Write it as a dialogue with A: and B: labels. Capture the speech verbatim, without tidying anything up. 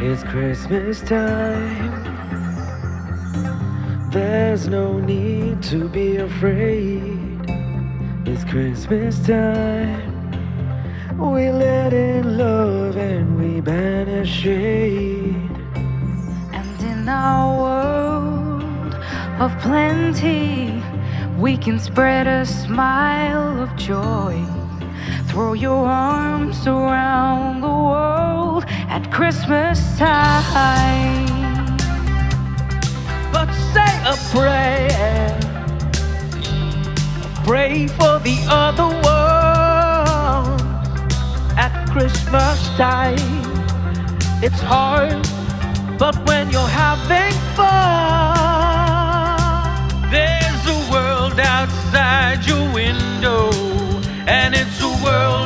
A: It's Christmas time. There's no need to be afraid. It's Christmas time. We let in love and we banish shade.
B: And in our world of plenty, we can spread a smile of joy. Throw your arms around the world at Christmas time.
A: But say a prayer, pray for the other world. At Christmas time, it's hard, but when you're having fun, there's a world outside your window, and it's a world